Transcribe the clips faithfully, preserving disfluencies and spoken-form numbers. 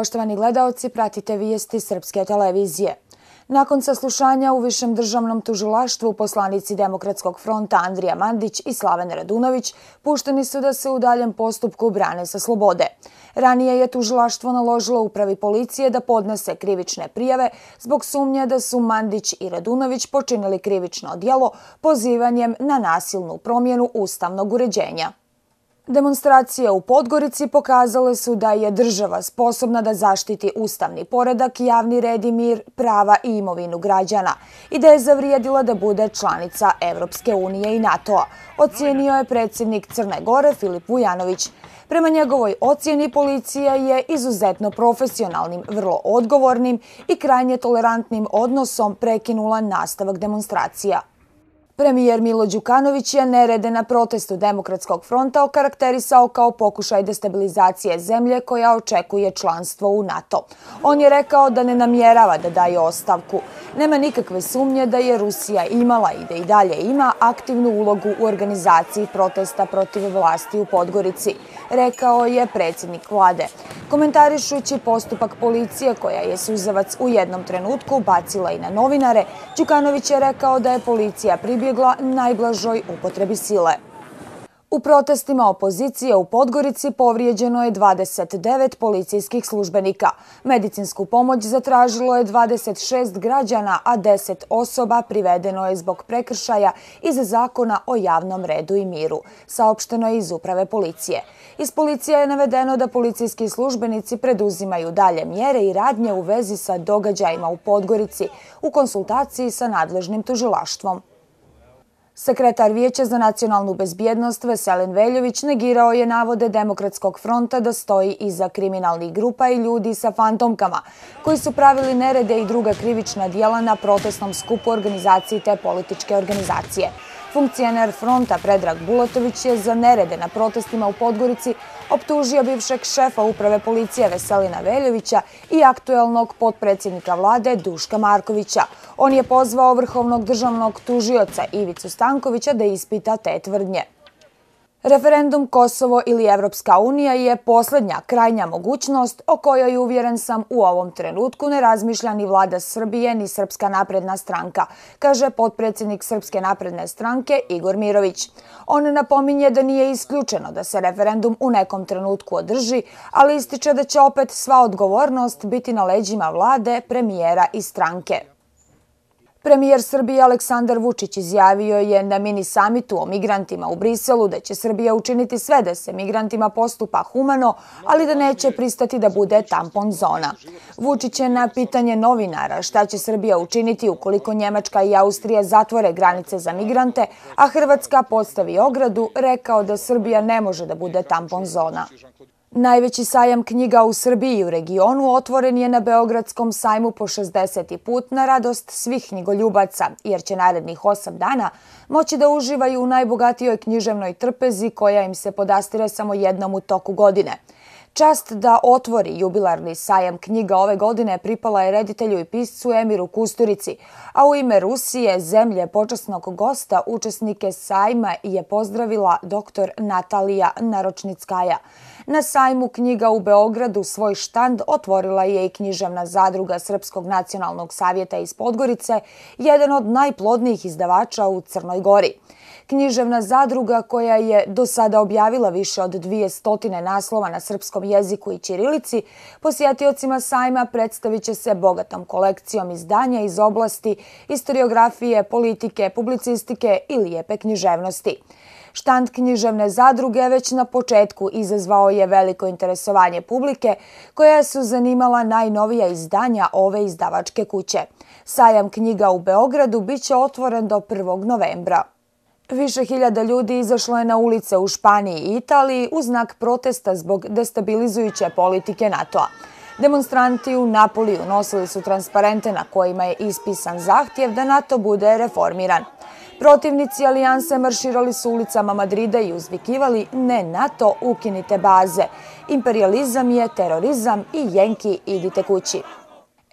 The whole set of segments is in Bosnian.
Poštovani gledaoci, pratite vijesti Srpske televizije. Nakon saslušanja u Višem državnom tužilaštvu poslanici Demokratskog fronta Andrija Mandić i Slaven Radunović pušteni su da se u daljem postupku brane sa slobode. Ranije je tužilaštvo naložilo upravi policije da podnese krivične prijave zbog sumnje da su Mandić i Radunović počinili krivično djelo pozivanjem na nasilnu promjenu ustavnog uređenja. Demonstracije u Podgorici pokazale su da je država sposobna da zaštiti ustavni poredak, javni red i mir, prava i imovinu građana i da je zavrijedila da bude članica Evropske unije i NATO-a, ocijenio je predsjednik Crne Gore Filip Vujanović. Prema njegovoj ocjeni, policija je izuzetno profesionalnim, vrlo odgovornim i krajnje tolerantnim odnosom prekinula nastavak demonstracija. Premijer Milo Đukanović je nerede na protestu Demokratskog fronta okarakterisao kao pokušaj destabilizacije zemlje koja očekuje članstvo u NATO. On je rekao da ne namjerava da daje ostavku. Nema nikakve sumnje da je Rusija imala i da i dalje ima aktivnu ulogu u organizaciji protesta protiv vlasti u Podgorici, rekao je predsjednik vlade. Komentarišući postupak policije koja je suzavac u jednom trenutku bacila i na novinare, Đukanović je rekao da je policija pribjegla najblažoj upotrebi sile. U protestima opozicije u Podgorici povrijeđeno je dvadeset devet policijskih službenika. Medicinsku pomoć zatražilo je dvadeset šest građana, a deset osoba privedeno je zbog prekršaja iz Zakona o javnom redu i miru, saopšteno je iz uprave policije. Iz policije je navedeno da policijski službenici preduzimaju dalje mjere i radnje u vezi sa događajima u Podgorici u konsultaciji sa nadležnim tužilaštvom. Sekretar Vijeća za nacionalnu bezbjednost Veselin Veljović negirao je navode Demokratskog fronta da stoji iza kriminalnih grupa i ljudi sa fantomkama, koji su pravili nerede i druga krivična djela na protestnom skupu organizaciji te političke organizacije. Funkcioner fronta Predrag Bulatović je za nerede na protestima u Podgorici optužio bivšeg šefa uprave policije Veselina Veljovića i aktuelnog potpredsjednika vlade Duška Markovića. On je pozvao vrhovnog državnog tužioca Ivicu Stankovića da ispita te tvrdnje. Referendum Kosovo ili Evropska unija je posljednja krajnja mogućnost o kojoj, uvjeren sam, u ovom trenutku ne razmišlja ni vlada Srbije ni Srpska napredna stranka, kaže potpredsjednik Srpske napredne stranke Igor Mirović. On napominje da nije isključeno da se referendum u nekom trenutku održi, ali ističe da će opet sva odgovornost biti na leđima vlade, premijera i stranke. Premijer Srbije Aleksandar Vučić izjavio je na mini samitu o migrantima u Briselu da će Srbija učiniti sve da se migrantima postupa humano, ali da neće pristati da bude tampon zona. Vučić je na pitanje novinara šta će Srbija učiniti ukoliko Njemačka i Austrija zatvore granice za migrante, a Hrvatska postavi ogradu, rekao da Srbija ne može da bude tampon zona. Najveći sajam knjiga u Srbiji i u regionu otvoren je na Beogradskom sajmu po šezdeseti put na radost svih knjigoljubaca, jer će narednih osam dana moći da uživaju u najbogatijoj književnoj trpezi koja im se podastire samo jednom u toku godine. Čast da otvori jubilarni sajam knjiga ove godine pripala je reditelju i piscu Emiru Kusturici, a u ime Rusije, zemlje počasnog gosta, učesnike sajma je pozdravila doktor Natalija Naročnickaja. Na sajmu knjiga u Beogradu svoj štand otvorila je i književna zadruga Srpskog nacionalnog savjeta iz Podgorice, jedan od najplodnijih izdavača u Crnoj Gori. Književna zadruga, koja je do sada objavila više od dvije stotine naslova na srpskom jeziku i ćirilici, posjetiocima sajma predstavit će se bogatom kolekcijom izdanja iz oblasti istoriografije, politike, publicistike i lijepe književnosti. Štand književne zadruge već na početku izazvao je veliko interesovanje publike, koja su zanimala najnovija izdanja ove izdavačke kuće. Sajam knjiga u Beogradu biće otvoren do prvog novembra. Više hiljada ljudi izašlo je na ulice u Španiji i Italiji u znak protesta zbog destabilizujuće politike NATO-a. Demonstranti u Napoliju nosili su transparente na kojima je ispisan zahtjev da NATO bude reformiran. Protivnici alijanse marširali su ulicama Madrida i uzvikivali "Ne NATO, ukinite baze. Imperijalizam je terorizam i Jenki, idite kući."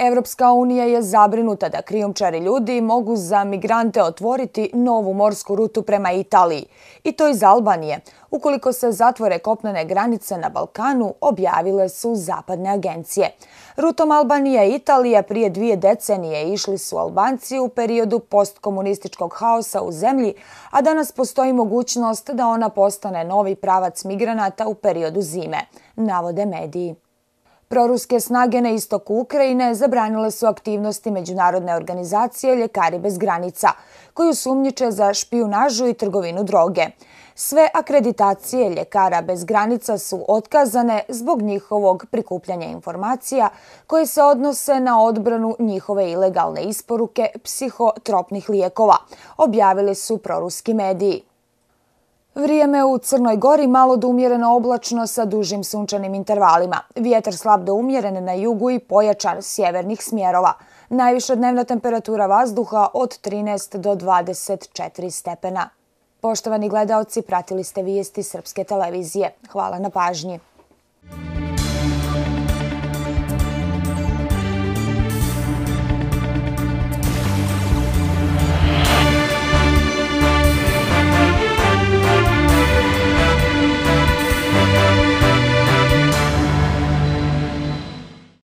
Evropska unija je zabrinuta da krijumčari ljudi mogu za migrante otvoriti novu morsku rutu prema Italiji, i to iz Albanije, ukoliko se zatvore kopnene granice na Balkanu, objavile su zapadne agencije. Rutom Albanija i Italija prije dvije decenije išli su Albanci u periodu postkomunističkog haosa u zemlji, a danas postoji mogućnost da ona postane novi pravac migranata u periodu zime, navode mediji. Proruske snage na istoku Ukrajine zabranile su aktivnosti međunarodne organizacije Ljekari bez granica, koju sumnjiče za špijunažu i trgovinu droge. Sve akreditacije Ljekara bez granica su otkazane zbog njihovog prikupljanja informacija koje se odnose na odbranu njihove ilegalne isporuke psihotropnih lijekova, objavili su proruski mediji. Vrijeme u Crnoj Gori malo do umjereno oblačno sa dužim sunčanim intervalima. Vjetar slab do umjeren na jugu i pojačan sjevernih smjerova. Najviša dnevna temperatura vazduha od trinaest do dvadeset četiri stepena. Poštovani gledaoci, pratili ste vijesti Srpske televizije. Hvala na pažnji.